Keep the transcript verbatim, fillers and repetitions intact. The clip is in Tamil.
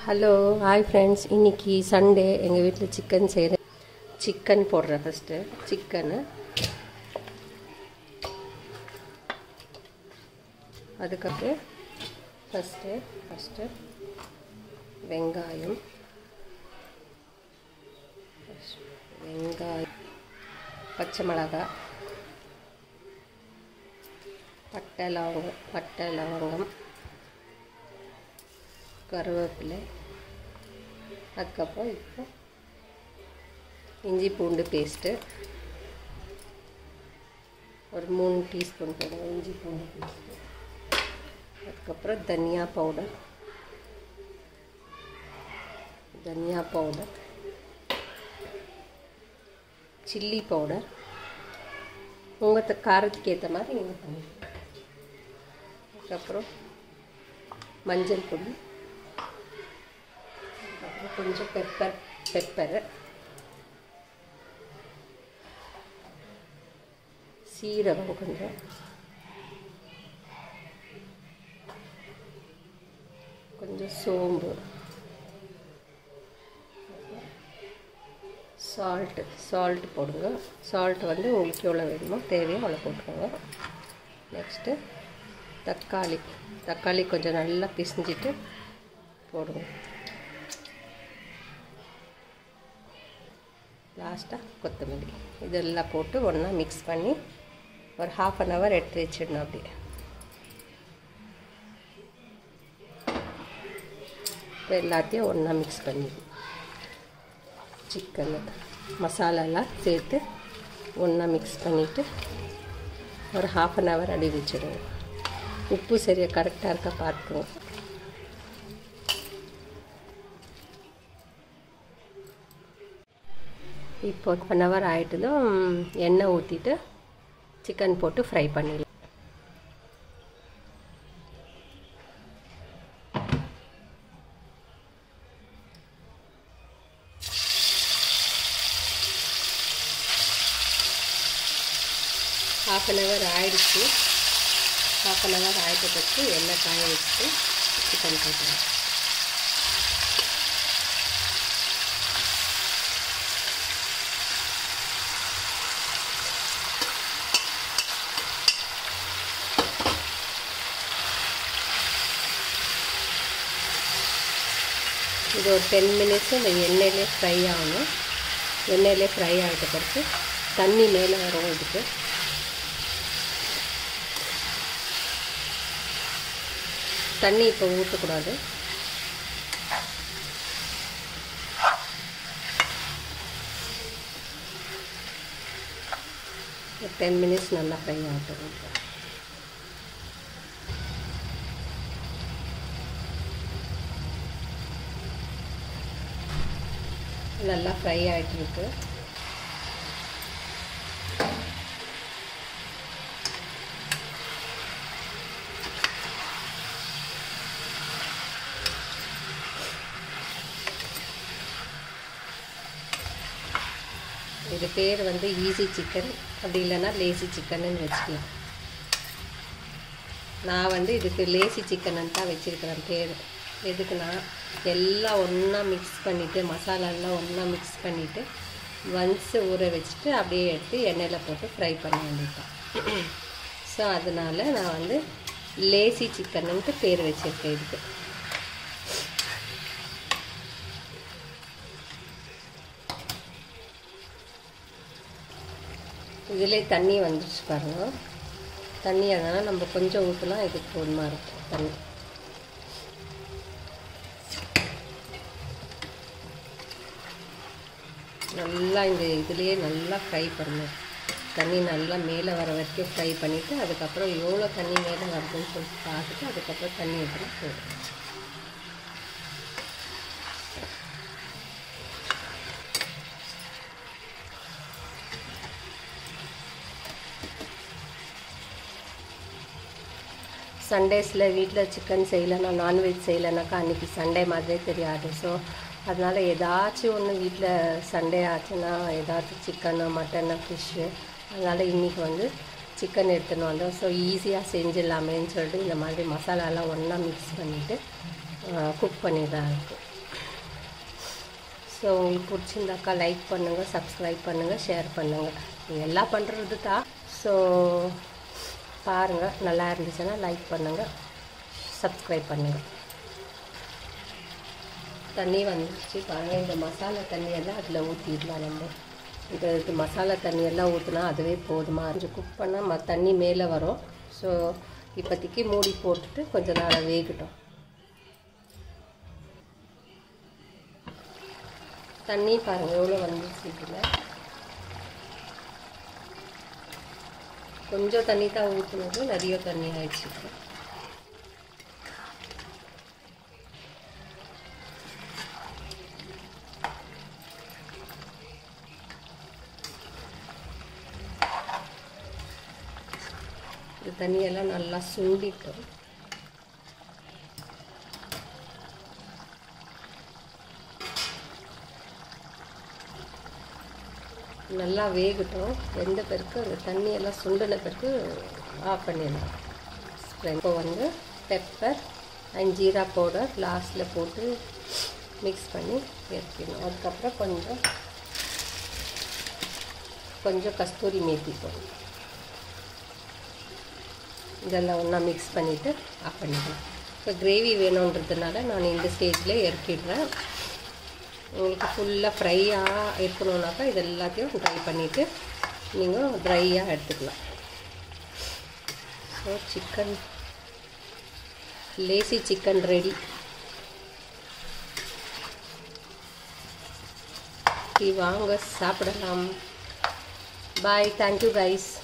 ஹலோ ஹாய் ஃப்ரெண்ட்ஸ், இன்றைக்கி சண்டே எங்கள் வீட்டில் சிக்கன் செய்கிறேன். சிக்கன் போடுறேன். ஃபஸ்ட்டு சிக்கனு, அதுக்கப்புறம் ஃபஸ்ட்டு ஃபஸ்ட்டு வெங்காயம் வெங்காயம் பச்சை மிளகாய், பட்டை லவங்கம் பட்டை லவங்கம் கருவேப்பிலை, அதுக்கப்புறம் இப்போ இஞ்சி பூண்டு பேஸ்ட்டு ஒரு மூணு டீஸ்பூன் போடுவோம் இஞ்சி பூண்டு பேஸ்ட்டு. அதுக்கப்புறம் தனியா பவுடர் தனியா பவுடர் சில்லி பவுடர் உங்கள் காரத்துக்கு ஏற்ற மாதிரி நீங்கள் பண்ணிக்கலாம். அதுக்கப்புறம் மஞ்சள் பொடி, கொஞ்சம் பெப்பர் பெப்பரு சீரகம், கொஞ்சம் கொஞ்சம் சோம்பு, சால்ட்டு சால்ட் போடுங்க. சால்ட் வந்து உங்களுக்கு எவ்வளோ வேணுமோ தேவையோ அவ்வளோ போட்டுக்கோங்க. நெக்ஸ்ட்டு தக்காளி தக்காளி கொஞ்சம் நல்லா பிசைஞ்சிட்டு போடுங்க. லாஸ்ட்டாக கொத்தமல்லி, இதெல்லாம் போட்டு ஒன்றா மிக்ஸ் பண்ணி ஒரு ஹாஃப் அன் ஹவர் எடுத்து வச்சிடணும். அப்படியே இப்போ எல்லாத்தையும் ஒன்றா மிக்ஸ் பண்ணி சிக்கன் மசாலாலாம் சேர்த்து ஒன்றா மிக்ஸ் பண்ணிவிட்டு ஒரு ஹாஃப் அன் ஹவர் அடி வச்சிடுவோம். உப்பு சரியாக கரெக்டாக இருக்கா பார்த்துக்கோங்க. இப்போ ஒன் ஹவர் ஆகிட்டதும் எண்ணெய் ஊற்றிட்டு சிக்கன் போட்டு ஃப்ரை பண்ணிடலாம். ஹாஃப் அன் ஹவர் ஆயிடுச்சு. ஹாஃப் அன் ஹவர் ஆகிட்ட பற்றி எண்ணெய் காய வச்சுட்டு சிக்கன் போட்டுருவோம். இது ஒரு டென் மினிட்ஸு இந்த எண்ணெயிலே ஃப்ரை ஆகணும். எண்ணெயிலே ஃப்ரை ஆகிட்ட பிறகு தண்ணி மேலே வரும். இதுக்கு தண்ணி இப்போ ஊற்றக்கூடாது. ஒரு டென் மினிட்ஸ் நல்லா ஃப்ரை ஆகட்டும். நல்லா ஃப்ரை ஆகிட்டுருக்கு. இது பேர் வந்து ஈஸி சிக்கன், அப்படி இல்லைன்னா லேசி சிக்கன்னு வச்சுக்கலாம். நான் வந்து இதுக்கு லேசி சிக்கன்னு தான் வச்சுருக்கிறேன் பேர். எதுக்குன்னா எல்லாம் ஒன்றா மிக்ஸ் பண்ணிவிட்டு மசாலாலாம் ஒன்றா மிக்ஸ் பண்ணிவிட்டு ஒன்ஸ் ஊற வச்சுட்டு அப்படியே எடுத்து எண்ணெயில் போட்டு ஃப்ரை பண்ண வேண்டியதுதான். ஸோ அதனால் நான் வந்து லேசி சிக்கனுன்ட்டு பேர் வச்சுருக்கேன் இதுக்கு. இதிலே தண்ணி வந்துடுச்சு பாருங்க. தண்ணி அதனால் நம்ம கொஞ்சம் ஊற்றலாம், இதுக்கு போதுமா இருக்கும் தண்ணி. நல்லா இந்த இதுலேயே நல்லா ஃப்ரை பண்ணணும். தண்ணி நல்லா மேலே வர வரைக்கும் ஃப்ரை பண்ணிவிட்டு அதுக்கப்புறம் எவ்வளோ தண்ணி மேலே வருதுன்னு சொல்லிட்டு பார்த்துட்டு அதுக்கப்புறம் தண்ணி ஊற்றினா போதும். சண்டேஸில் வீட்டில் சிக்கன் செய்யலைன்னா, நான்வெஜ் செய்யலைனாக்கா அன்றைக்கி சண்டே மாதிரியே தெரியாது. ஸோ அதனால் ஏதாச்சும் ஒன்று வீட்டில் சண்டே ஆச்சுன்னா ஏதாச்சும் சிக்கனு மட்டனு ஃபிஷ்ஷு, அதனால் இன்றைக்கி வந்து சிக்கன் எடுத்துன்னு வந்தோம். ஸோ ஈஸியாக செஞ்சிடலாமேன்னு சொல்லிட்டு இந்த மாதிரி மசாலாலாம் ஒன்றா மிக்ஸ் பண்ணிவிட்டு குக் பண்ணி தான் இருக்கும். ஸோ உங்களுக்கு பிடிச்சிருந்தாக்கா லைக் பண்ணுங்கள், சப்ஸ்கிரைப் பண்ணுங்கள், ஷேர் பண்ணுங்கள். நீங்கள் எல்லாம் பண்ணுறது தான். ஸோ பாருங்கள், நல்லா இருந்துச்சுன்னா லைக் பண்ணுங்கள், சப்ஸ்கிரைப் பண்ணுங்கள். தண்ணி வந்துச்சு பாருங்கள். இந்த மசாலா தண்ணியெல்லாம் அதில் ஊற்றிடலாம். நம்ம இந்த இது மசாலா தண்ணியெல்லாம் ஊற்றினா அதுவே போதுமா. கொஞ்சம் குக் பண்ணால் ம தண்ணி மேலே வரும். ஸோ இப்போதைக்கு மூடி போட்டுட்டு கொஞ்சம் நேரம் வேகட்டும். தண்ணி பாருங்கள் எவ்வளோ வந்துச்சு. இதில் கொஞ்சம் தண்ணி தான் ஊற்றுனது, நிறைய தண்ணி ஆயிடுச்சு. இந்த தண்ணியெல்லாம் நல்லா சுண்டிட்டோம். நல்லா வேகட்டும். எந்த பிறகு அந்த தண்ணியெல்லாம் சுண்டின பிறகு ஆஃப் பண்ணிடலாம். இப்போ வந்து பெப்பர் அண்ட் ஜீரா பவுடர் லாஸ்ட்டில் போட்டு மிக்ஸ் பண்ணி எடுத்துக்கணும். அதுக்கப்புறம் கொஞ்சம் கொஞ்சம் கஸ்தூரி மேத்தி போடணும். இதெல்லாம் ஒன்றா மிக்ஸ் பண்ணிவிட்டு ஆஃப் பண்ணிக்கலாம். இப்போ கிரேவி வேணுன்றதுனால நான் இந்த ஸ்டேஜில் இறக்கிடுறேன். உங்களுக்கு ஃபுல்லாக ஃப்ரையாக இருக்கணுன்னாக்கா இது எல்லாத்தையும் ட்ரை பண்ணிவிட்டு நீங்கள் ட்ரையாக எடுத்துக்கலாம். ஸோ சிக்கன் லேசி சிக்கன் ரெடி. வாங்க சாப்பிடலாம். பாய். Thank you guys.